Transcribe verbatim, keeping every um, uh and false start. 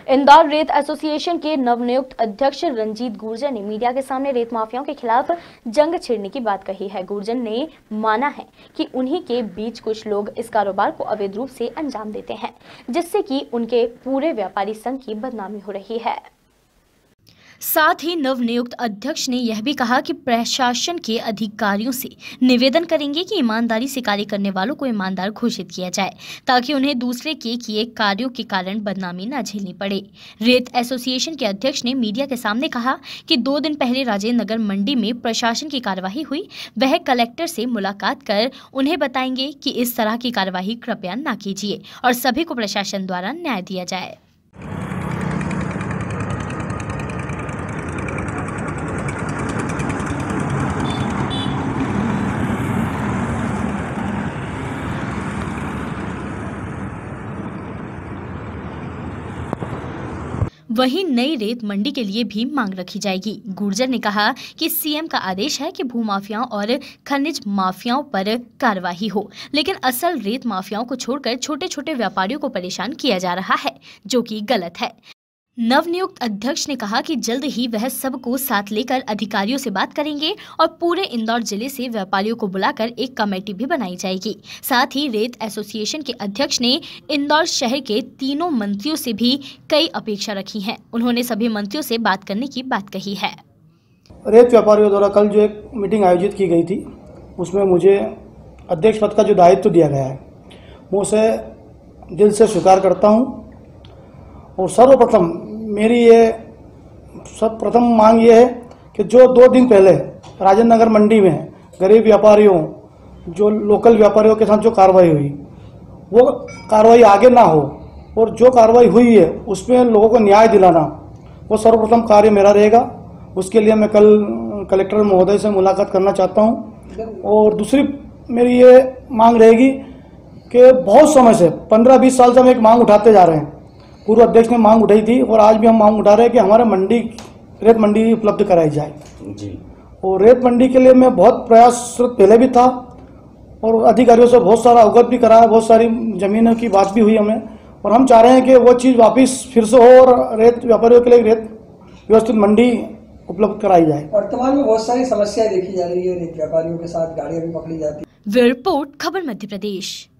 इंदौर रेत एसोसिएशन के नवनियुक्त अध्यक्ष रंजीत गुर्जर ने मीडिया के सामने रेत माफियाओं के खिलाफ जंग छेड़ने की बात कही है। गुर्जर ने माना है कि उन्हीं के बीच कुछ लोग इस कारोबार को अवैध रूप से अंजाम देते हैं, जिससे कि उनके पूरे व्यापारी संघ की बदनामी हो रही है। साथ ही नवनियुक्त अध्यक्ष ने यह भी कहा कि प्रशासन के अधिकारियों से निवेदन करेंगे कि ईमानदारी से कार्य करने वालों को ईमानदार घोषित किया जाए, ताकि उन्हें दूसरे के किए कार्यों के कारण बदनामी न झेलनी पड़े। रेत एसोसिएशन के अध्यक्ष ने मीडिया के सामने कहा कि दो दिन पहले राजेंद्र नगर मंडी में प्रशासन की कार्यवाही हुई। वह कलेक्टर से मुलाकात कर उन्हें बताएंगे कि इस तरह की कार्यवाही कृपया न कीजिए और सभी को प्रशासन द्वारा न्याय दिया जाए। वहीं नई रेत मंडी के लिए भी मांग रखी जाएगी। गुर्जर ने कहा कि सीएम का आदेश है कि भूमाफियाओं और खनिज माफियाओं पर कार्रवाई हो, लेकिन असल रेत माफियाओं को छोड़कर छोटे छोटे व्यापारियों को परेशान किया जा रहा है, जो कि गलत है। नवनियुक्त अध्यक्ष ने कहा कि जल्द ही वह सबको साथ लेकर अधिकारियों से बात करेंगे और पूरे इंदौर जिले से व्यापारियों को बुलाकर एक कमेटी भी बनाई जाएगी। साथ ही रेत एसोसिएशन के अध्यक्ष ने इंदौर शहर के तीनों मंत्रियों से भी कई अपेक्षा रखी हैं। उन्होंने सभी मंत्रियों से बात करने की बात कही है। रेत व्यापारियों द्वारा कल जो एक मीटिंग आयोजित की गई थी, उसमें मुझे अध्यक्ष पद का जो दायित्व दिया गया है, मैं उसे दिल से स्वीकार करता हूँ। और सर्वप्रथम मेरी ये सब प्रथम मांग ये है कि जो दो दिन पहले राजेंद्र नगर मंडी में गरीब व्यापारियों, जो लोकल व्यापारियों के साथ जो कार्रवाई हुई, वो कार्रवाई आगे ना हो, और जो कार्रवाई हुई है उसमें लोगों को न्याय दिलाना, वो सर्वप्रथम कार्य मेरा रहेगा। उसके लिए मैं कल कलेक्टर महोदय से मुलाकात करना चाहता हूँ। और दूसरी मेरी ये मांग रहेगी कि बहुत समय से पंद्रह बीस साल से हम एक मांग उठाते जा रहे हैं। पूर्व अध्यक्ष ने मांग उठाई थी और आज भी हम मांग उठा रहे हैं कि हमारे मंडी रेत मंडी उपलब्ध कराई जाए जी। और रेत मंडी के लिए मैं बहुत प्रयासरत पहले भी था और अधिकारियों से बहुत सारा अवगत भी कराया, बहुत सारी जमीनों की बात भी हुई हमें, और हम चाह रहे हैं कि वो चीज़ वापस फिर से हो और रेत व्यापारियों के लिए रेत व्यवस्थित मंडी उपलब्ध कराई जाए। वर्तमान में बहुत सारी समस्याएं देखी जा रही है, रेत व्यापारियों के साथ गाड़ियां भी पकड़ी जाती है। रिपोर्ट खबर मध्य प्रदेश।